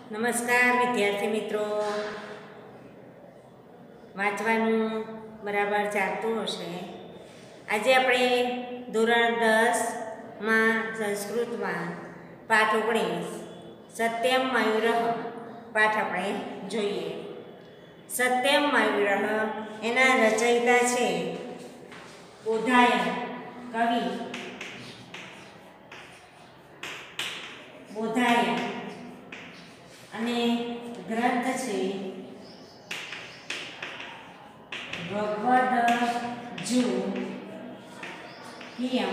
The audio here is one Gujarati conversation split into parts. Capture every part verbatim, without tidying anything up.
નમસ્કાર વિદ્યાર્થી મિત્રો, વાંચવાનું બરાબર ચાલતું હશે. આજે આપણે ધોરણ દસમાં સંસ્કૃતમાં પાઠ ઓગણીસ સત્યમ મયુરઃ પાઠ આપણે જોઈએ. સત્યમ મયુરઃ એના રચયિતા છે બોધાયન કવિ બોધાયન અને ગ્રંથ છે ભગવદજ્જુકિયમ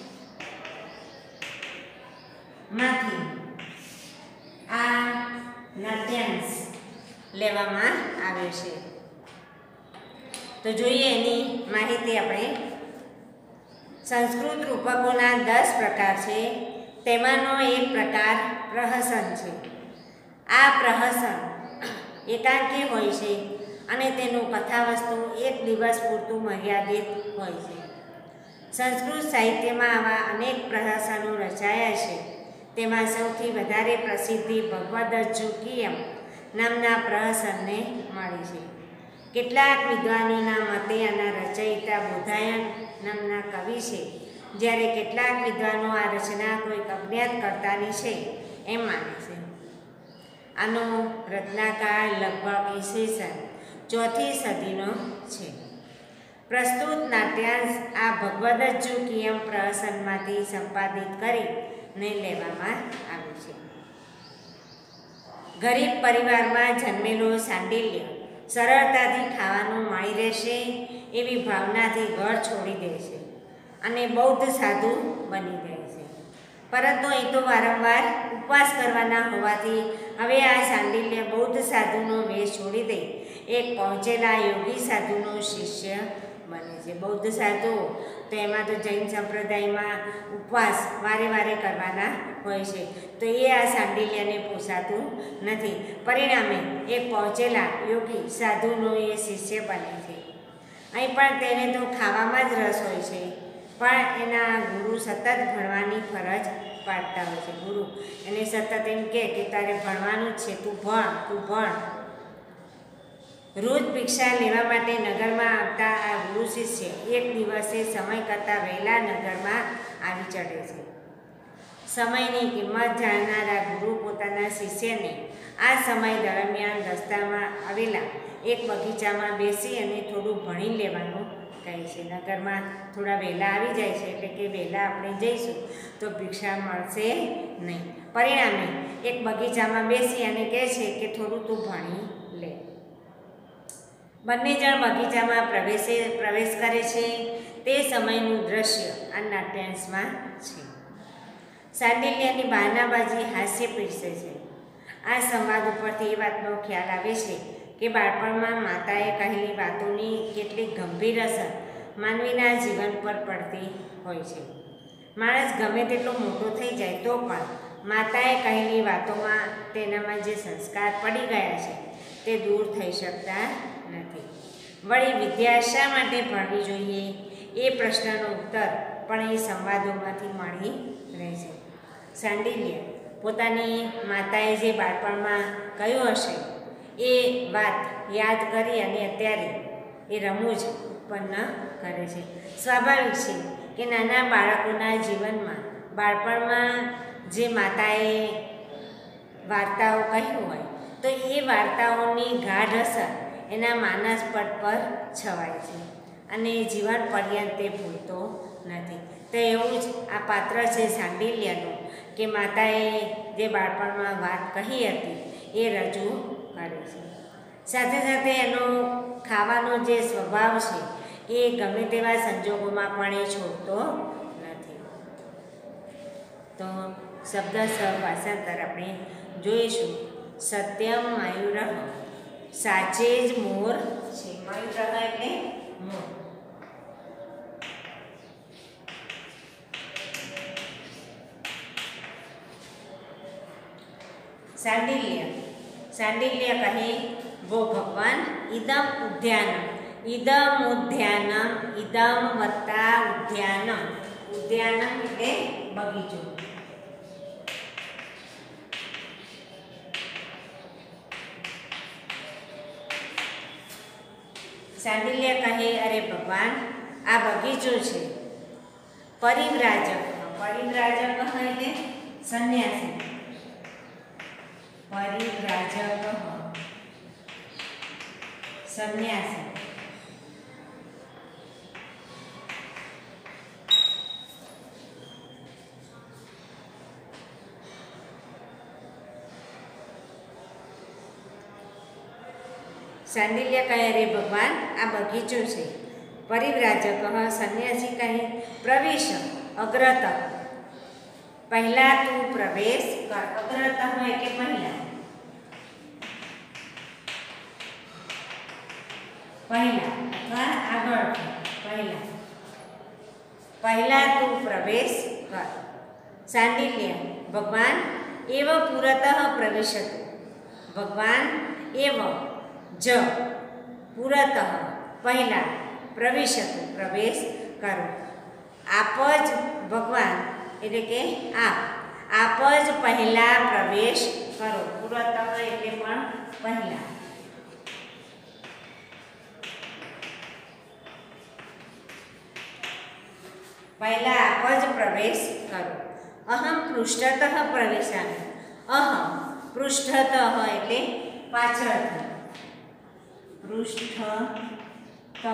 માંથી આ નાટ્યાંશ લેવામાં આવ્યો છે. તો જોઈએ એની માહિતી આપણે. સંસ્કૃત રૂપકોના દસ પ્રકાર છે, તેમાંનો એક પ્રકાર પ્રહસન છે. આ પ્રહસન એકાંકી હોય છે અને તેનું કથાવસ્તુ એક દિવસ પૂરતું મર્યાદિત હોય છે. સંસ્કૃત સાહિત્યમાં આવા અનેક પ્રહસનો રચાયા છે. તેમાં સૌથી વધારે પ્રસિદ્ધિ ભગવદજ્જુકિયમ નામના પ્રહસનને મળી છે. કેટલાક વિદ્વાનોના મતે આના રચયિતા બોધાયન નામના કવિ છે, જ્યારે કેટલાક વિદ્વાનો આ રચના કોઈક અજ્ઞાત કર્તાની છે એમ માને છે. આનો રચનાકાળ લગભગ ઈસવીસન ચોથી સદીનો છે. પ્રસ્તુત નાટ્યાંશ આ ભગવદજ્જુકિયમ પ્રહસનમાંથી સંપાદિત કરીને લેવામાં આવ્યું છે. ગરીબ પરિવારમાં જન્મેલો સાંડિલ્ય સરળતાથી ખાવાનું મળી રહેશે એવી ભાવનાથી ઘર છોડી દે છે અને બૌદ્ધ સાધુ બની જાય છે. પરંતુ એ તો વારંવાર ઉપવાસ કરવાના હોવાથી હવે આ સાંડિલ્ય બૌદ્ધ સાધુનો વેશ છોડી દે એક પહોંચેલા યોગી સાધુનો શિષ્ય બને છે. બૌદ્ધ સાધુ તો એમાં તો જૈન સંપ્રદાયમાં ઉપવાસ વારે વારે કરવાના હોય છે, તો એ આ સાંડિલ્યને પોસાતું નથી. પરિણામે એક પહોંચેલા યોગી સાધુનો એ શિષ્ય બને છે. અહીં પણ તેને તો ખાવામાં જ રસ હોય છે, પણ એના ગુરુ સતત ભણવાની ફરજ પાડતા હોય છે. ગુરુ એને સતત એમ કહે કે તારે ભણવાનું જ છે, તું ભણ તું ભણ. રોજ ભિક્ષા લેવા માટે નગરમાં આવતા આ ગુરુ શિષ્ય એક દિવસે સમય કરતાં વહેલા નગરમાં આવી ચડે છે. સમયની કિંમત જાણનારા ગુરુ પોતાના શિષ્યને આ સમય દરમિયાન રસ્તામાં આવેલા એક બગીચામાં બેસી અને થોડું ભણી લેવાનું કહે છે. નગરમાં થોડા વહેલા આવી જાય છે એટલે કે વહેલા આપણે જઈશું તો ભિક્ષા મળશે નહીં. પરિણામે એક બગીચામાં બેસી અને કહે છે કે થોડું તું ભણી લે. બંને જણ બગીચામાં પ્રવેશે પ્રવેશ કરે છે. તે સમયનું દ્રશ્ય આ નાટ્યાંશમાં છે. સાંડિલ્યની બહાનાબાજી હાસ્ય પીરસે છે. આ સંવાદ ઉપરથી એ વાતનો ખ્યાલ આવે છે કે બાળપણમાં માતાએ કહેલી વાતોની કેટલીક ગંભીર અસર માનવીના જીવન પર પડતી હોય છે. માણસ ગમે તેટલો મોટો થઈ જાય તો પણ માતાએ કહેલી વાતોમાં તેનામાં જે સંસ્કાર પડી ગયા છે તે દૂર થઈ શકતા નથી. વળી વિદ્યા શા માટે ભણવી જોઈએ એ પ્રશ્નનો ઉત્તર પણ એ સંવાદોમાંથી મળી રહે છે. સાંડિલ્ય પોતાની માતાએ જે બાળપણમાં કહ્યું હશે એ વાત યાદ કરી અને અત્યારે એ રમૂજ ઉત્પન્ન કરે છે. સ્વાભાવિક છે કે નાના બાળકોના જીવનમાં બાળપણમાં જે માતાએ વાર્તાઓ કહી હોય તો એ વાર્તાઓની ગાઢ અસર એના માનસ પટ પર છવાય છે અને જીવન પર્યંત તે ભૂલતો નથી. તો એવું જ આ પાત્ર છે સાંડિલ્યનું કે માતાએ જે બાળપણમાં વાત કહી હતી એ રજૂ કરે છે. સાથે સાથે એનો ખાવાનો જે સ્વભાવ છે એ ગમે તેવા સંજોગોમાં પણ એ છોડતો નથી. તો શબ્દસઃ ભાષાંતર આપણે જોઈશું. સત્યમ મયુરઃ સાચે જ મોર છે. મયુરઃ એટલે મોર. સાંડિલ્ય સાંડિલ્ય કહે વો ભગવાન ઇદમ ઉદ્યાનમ ઇદમ ઉદ્યાનમ ઇદમ વત્તા ઉદ્યાનમ. ઉદ્યાનમ એટલે બગીચો. શાંડિલ્ય કહે, અરે ભગવાન, આ બગીચો છે. પરિવ્રાજક પરિવ્રાજક એટલે સંન્યાસી. પરિવ્રાજક સંન્યાસી. શાંડિલ્ય કહે, રે ભગવાન, આ બગીચો છે. પરિવ્રાજક સંન્યાસી કહે, પ્રવેશ અગ્રત, પહેલા તું પ્રવેશ કર. અગ્રત હોય કે પહેલા, પહેલા અથવા આગળ, પહેલા પહેલા તું પ્રવેશ કર. શાંડિલ્ય, ભગવાન, એવ પુરતઃ પ્રવિશતુ. ભગવાન, એવ જ પુરતઃ પહેલા, પ્રવિશતુ પ્રવેશ કરો. આપ જ ભગવાન એટલે કે આપ આપ જ પહેલા પ્રવેશ કરો. પુરતઃ એટલે પણ પહેલા. પહેલા આપ જ પ્રવેશ કરો. અહમ પૃષ્ઠતઃ પ્રવેશામિ. અહમ પૃષ્ઠતઃ એટલે પાછળથી. પૃષ્ઠતઃ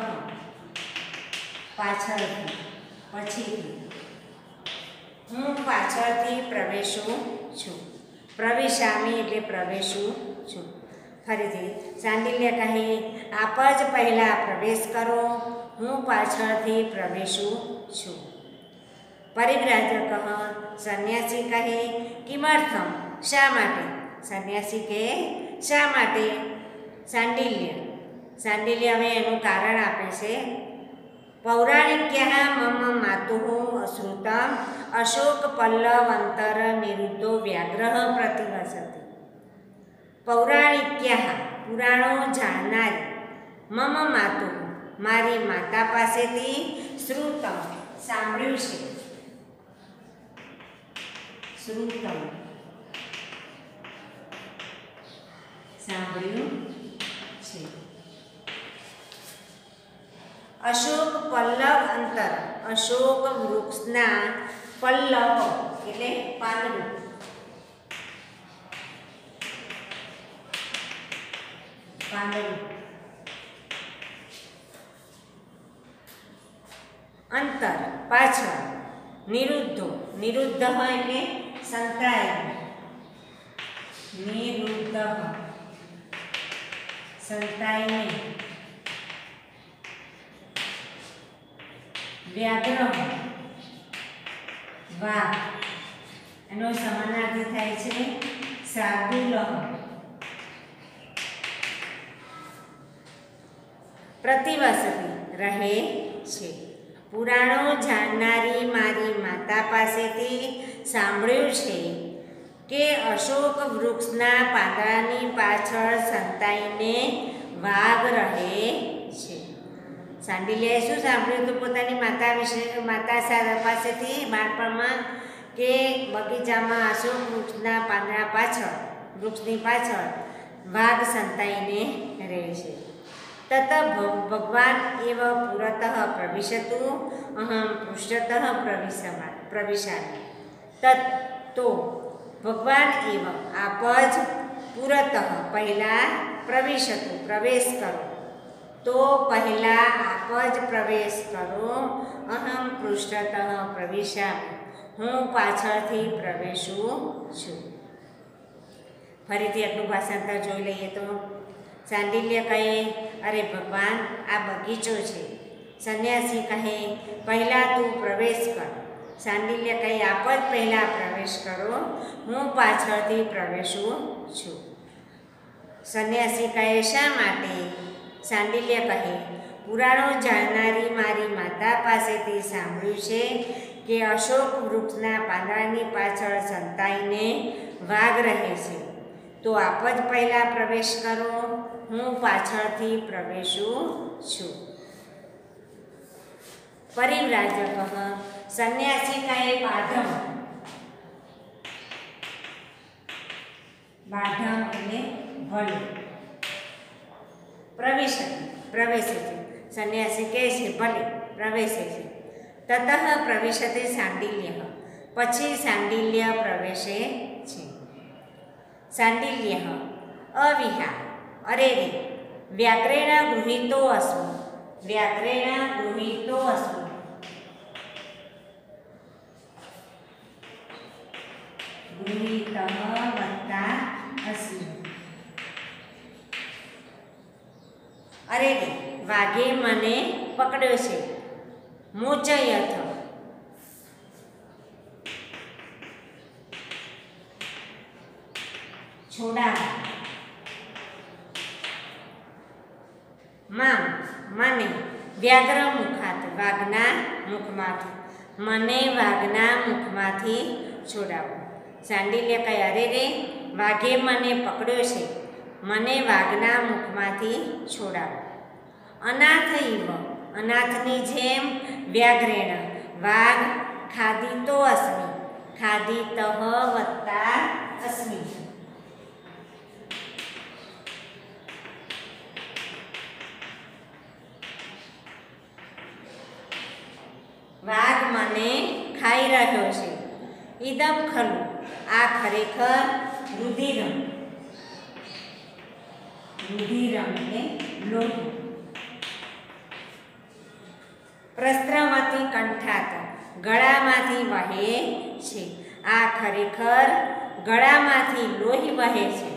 પાછળથી, પછીથી. હું પાછળથી પ્રવેશું છું. પ્રવેશામી એટલે પ્રવેશું છું. ફરીથી શાંડિલ્ય કહે, આપ જ પહેલા પ્રવેશ કરો, હું પાછળથી પ્રવેશું છું. પરિવ્રાજક સંન્યાસી કહે, કિમર્થમ, શા માટે. સંન્યાસી કહે, શા માટે. શાંડિલ્ય શાંડિલ્ય હવે એનું કારણ આપે છે. પૌરાણિક્યા મમ માતુઃ અશ્રુતમ અશોક પલ્લવંતર નિરુદ્ધો વ્યાઘ્રહ પ્રતિવસતિ. પૌરાણિક્યા પુરાણો જાણનારી, મમ માતુઃ મારી માતા પાસેથી, શ્રુતમ સાંભળ્યું છે. શ્રુતમ સાંભળ્યું છે. અશોક પલ્લવ અંતર, અશોક વૃક્ષના પલ્લવ એટલે પાંદડું. પાંદડું અંતર પાછળ. નિરુદ્ધો નિરુદ્ધ એટલે સંકળાયેલું. નિરુદ્ધ સંતાઈને. વ્યાઘ્ર વાઘ, એનો સમાનાર્થી થાય છે શાર્દૂલઃ. પ્રતિવસતિ રહે છે. પુરાણો જાણનારી મારી માતા પાસેથી સાંભળ્યું છે કે અશોક વૃક્ષના પાંદડાની પાછળ સંતાઈને વાઘ રહે છે. શાંડિલ્યએ શું સાંભળ્યું હતું પોતાની માતા વિશે, માતા પાસેથી બાળપણમાં, કે બગીચામાં અશોક વૃક્ષના પાંદડા પાછળ, વૃક્ષની પાછળ વાઘ સંતાઈને રહે છે. તત ભગવાન એવ પુરતઃ પ્રવિશતુ અહમ પૃષ્ઠતઃ પ્રવિશમા પ્રવિશામિ. તત તો ભગવાન એવ આપ જ પુરતઃ પહેલા પ્રવિશતુ પ્રવેશ કરો. તો પહેલા આપ જ પ્રવેશ કરો. અહમ પૃષ્ઠતઃ પ્રવિશામિ હું પાછળથી પ્રવેશું છું. ફરીથી આટલું ભાષાંતર જોઈ લઈએ તો શાંડિલ્ય કહે, અરે ભગવાન, આ બગીચો છે. સંન્યાસી કહે, પહેલાં તું પ્રવેશ કર. શાંડિલ્ય કહે, આપ જ પહેલાં પ્રવેશ કરો, હું પાછળથી પ્રવેશું છું. સંન્યાસી કહે, શા માટે. શાંડિલ્ય કહે, પુરાણો જાણનારી મારી માતા પાસેથી સાંભળ્યું છે કે અશોક વૃક્ષના પાંદડાની પાછળ સંતાઈને વાઘ રહે છે. તો આપ જ પહેલાં પ્રવેશ કરો, હું પાછળથી પ્રવેશું છું. પરિવ્રાજક સંન્યાસી કહે, બાઢમ બાઢમ એટલે ભલે. પ્રવેશ પ્રવેશ છે. સંન્યાસી કહે છે ભલે પ્રવેશે છે. તતઃ પ્રવિશતે શાંડિલ્ય, પછી શાંડિલ્ય પ્રવેશે છે. શાંડિલ્ય અવિહા અરે રે વ્યાઘ્રેણ ગૃહીતો અસ્મિ, વ્યાઘ્રેણ ગૃહીતો અસ્મિ, ગૃહીતઃ વત્તા અસ્મિ. અરે રે વાઘે મને પકડ્યો છે. મોચયથ છોડાવા, મામ મને વ્યાઘ્ર મુખાત વાઘના મુખમાંથી, મને વાઘના મુખમાંથી છોડાવો. શાંડિલ્ય કહે અરે રે વાઘે મને પકડ્યો છે, મને વાઘના મુખમાંથી છોડાવો. અનાથ ઇવ અનાથની જેમ વ્યાઘ્રેણ વાઘ ખાદિતો અસ્મિ, ખાદિતઃ વત્તા અસ્મિ. વાઘ મને ખાઈ રહ્યો છે. ઇદમ ખલુ આ ખરેખર રુધિરમ, રુધિરમ એટલે લોહી. પ્રસ્ત્રવતી કંઠાત ગળામાંથી વહે છે. આ ખરેખર ગળામાંથી લોહી વહે છે.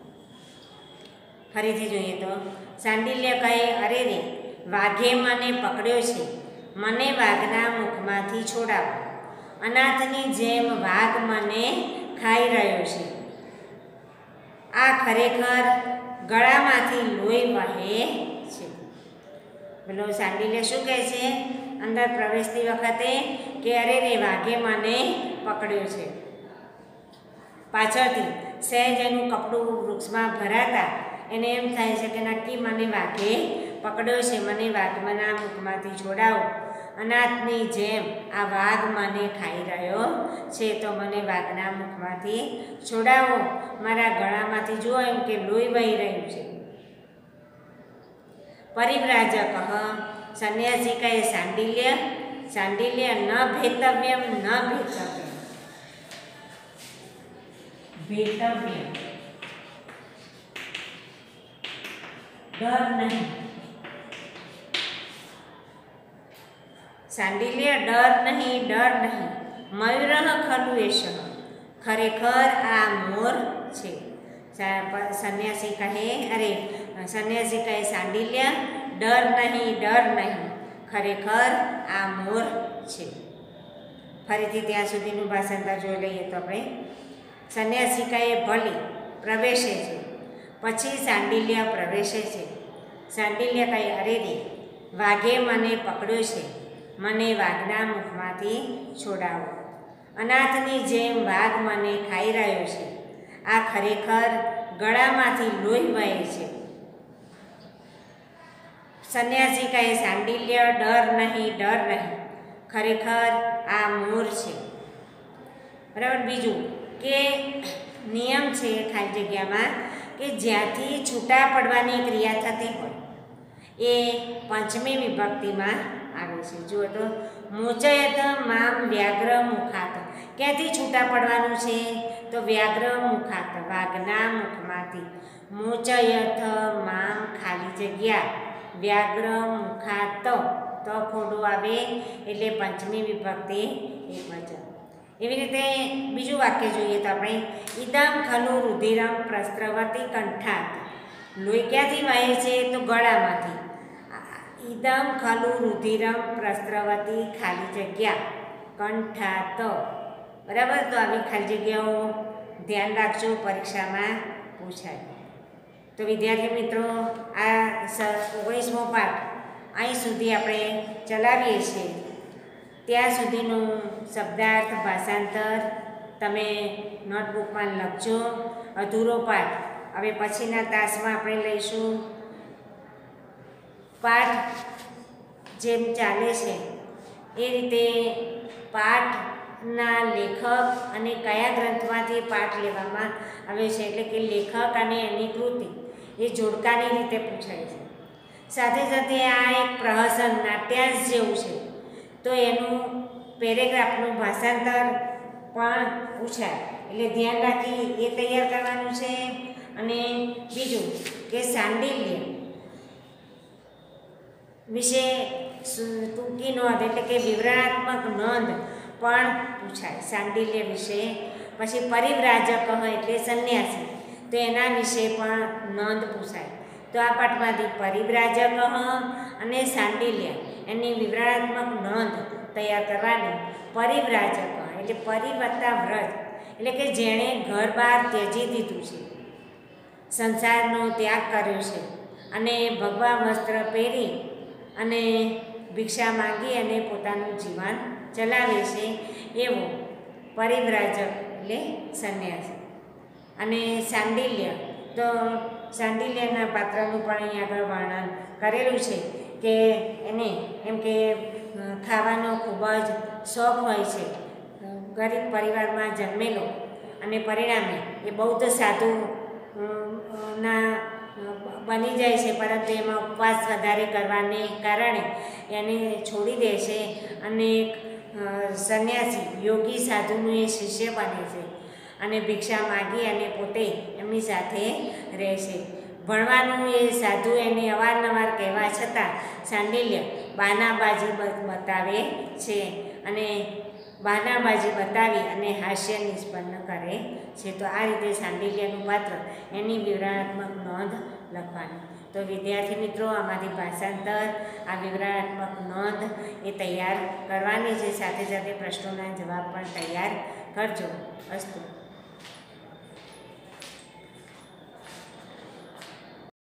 ફરીથી જોઈએ તો શાંડિલ્ય કહે અરે રે વાઘે મને પકડ્યો છે, મને વાઘના મુખમાંથી છોડાવો. અનાથની જેમ વાઘ મને ખાઈ રહ્યો છે. આ ખરેખર ગળામાંથી લોહી વહે છે. પેલો શાંડિલ્ય શું કહે છે અંદર પ્રવેશતી વખતે કે અરે રે વાઘે મને પકડ્યો છે. પાછળથી સહેજ એનું કપડું વૃક્ષમાં ભરાતા એને એમ થાય છે કે નક્કી મને વાઘે પકડ્યો છે, મને વાઘના મુખમાંથી છોડાવો. અનાથની જેમ આ વાઘ મને ખાઈ રહ્યો છે, તો મને વાઘના મુખમાંથી છોડાવો. મારા ગળામાંથી જુઓ એમ કે લોહી વહી રહ્યું છે. પરિવ્રાજક સંન્યાસી કહે શાંડિલ્ય, શાંડિલ્ય ન ભેતવ્યમ ન ભેતવ્યમ, ભેતવ્યમ ડર નહીં. શાંડિલ્ય ડર નહીં, ડર નહીં. મયુરઃ ખલુ એષઃ ખરેખર આ મોર છે. સંન્યાસી કહે અરે સંન્યાસી કહે શાંડિલ્ય ડર નહીં, ડર નહીં, ખરેખર આ મોર છે. ફરીથી ત્યાં સુધીનું ભાષાંતર જોઈ લઈએ તો આપણે સંન્યાસી કહે ભલે પ્રવેશે છે, પછી શાંડિલ્ય પ્રવેશે છે. શાંડિલ્ય કહે અરે રે વાઘે મને પકડ્યો છે, મને વાઘના મુખમાંથી છોડાવો. અનાથની જેમ વાઘ મને ખાઈ રહ્યો છે. આ ખરેખર ગળામાંથી લોહી વહે છે. સંન્યાસી કહે શાંડિલ્ય ડર નહીં, ડર નહીં, ખરેખર આ મોર છે. બરાબર. બીજું કે નિયમ છે ખાલી જગ્યામાં કે જ્યાંથી છૂટા પડવાની ક્રિયા થતી હોય એ પંચમી વિભક્તિમાં આવે છે. જુઓ તો મોચયત મામ વ્યાઘ્ર મુખાત, ક્યાંથી છૂટા પડવાનું છે તો વ્યાઘ્ર મુખાત વાઘના મુખમાંથી. મોચયત મામ ખાલી જગ્યા વ્યાઘ્ર મુખાત તો ખોડું આવે એટલે પંચમી વિભક્તિ એક વચન. એવી રીતે બીજું વાક્ય જોઈએ તો આપણે ઇદમ ખલુ રુધિરમ પ્રસ્ત્રવતી કંઠાત, લોહી ક્યાંથી વહે છે તો ગળામાંથી. ઇદમ ખલુ રુધિરમ પ્રસ્ત્રવતી ખાલી જગ્યા કંઠાત. બરાબર. તો આવી ખાલી જગ્યાઓ ધ્યાન રાખજો, પરીક્ષામાં પૂછાય. તો વિદ્યાર્થી મિત્રો આ ઓગણીસમો પાઠ અહીં સુધી આપણે ચલાવીએ છીએ. ત્યાં સુધીનું શબ્દાર્થ ભાષાંતર તમે નોટબુકમાં લખજો. અધૂરો પાઠ હવે પછીના તાસમાં આપણે લઈશું. પાઠ જેમ ચાલે છે એ રીતે પાઠના લેખક અને કયા ગ્રંથમાંથી પાઠ લેવામાં આવ્યો છે એટલે કે લેખક અને એની કૃતિ એ જોડકાની રીતે પૂછાય છે. સાથે સાથે આ એક પ્રહસન નાટ્યાંશ જેવું છે, તો એનું પેરેગ્રાફનું ભાષાંતર પણ પૂછાય, એટલે ધ્યાન રાખી એ તૈયાર કરવાનું છે. અને બીજું કે સાંડિલ્ય વિશે ટૂંકી નોંધ એટલે કે વિવરણાત્મક નોંધ પણ પૂછાય સાંડિલ્ય વિશે. પછી પરિવ્રાજક એટલે સંન્યાસી, તો એના વિશે પણ નોંધ પૂછાય. તો આ પાઠમાંથી પરિવ્રાજક અને સાંડિલ્ય એની વિવરણાત્મક નોંધ તૈયાર કરવાની. પરિવ્રાજક એટલે પરિવત્તા વ્રત એટલે કે જેણે ઘર બહાર ત્યજી દીધું છે, સંસારનો ત્યાગ કર્યો છે અને ભગવા વસ્ત્ર પહેરી અને ભિક્ષા માંગી અને પોતાનું જીવન ચલાવે છે, એવો પરિવ્રાજક એટલે સંન્યાસી. અને સાંડિલ્ય, તો સાંડિલ્યના પાત્રનું પણ અહીં આગળ વર્ણન કરેલું છે કે એને એમ કે ખાવાનો ખૂબ જ શોખ હોય છે, ગરીબ પરિવારમાં જન્મેલો અને પરિણામે એ બૌદ્ધ સાધુ ના બની જાય છે, પરંતુ એમાં ઉપવાસ વધારે કરવાને કારણે એને છોડી દે છે અને સંન્યાસી યોગી સાધુનું એ શિષ્ય બને છે અને ભિક્ષા માગી અને પોતે એમની સાથે રહે છે. ભણવાનું એ સાધુ એને અવારનવાર કહેવા છતાં સાંડિલ્ય બાનાબાજી બતાવે છે અને બહાનાબાજી બતાવી અને હાસ્ય નિષ્પન્ન કરે છે. તો આ રીતે સાંડિલ્યનું પાત્ર એની વિવરણાત્મક નોંધ લખવાની. તો વિદ્યાર્થી મિત્રો, આમાંથી ભાષાંતર, આ વિવરણાત્મક નોંધ એ તૈયાર કરવાની છે. સાથે સાથે પ્રશ્નોના જવાબ પણ તૈયાર કરજો. અસ્તુ.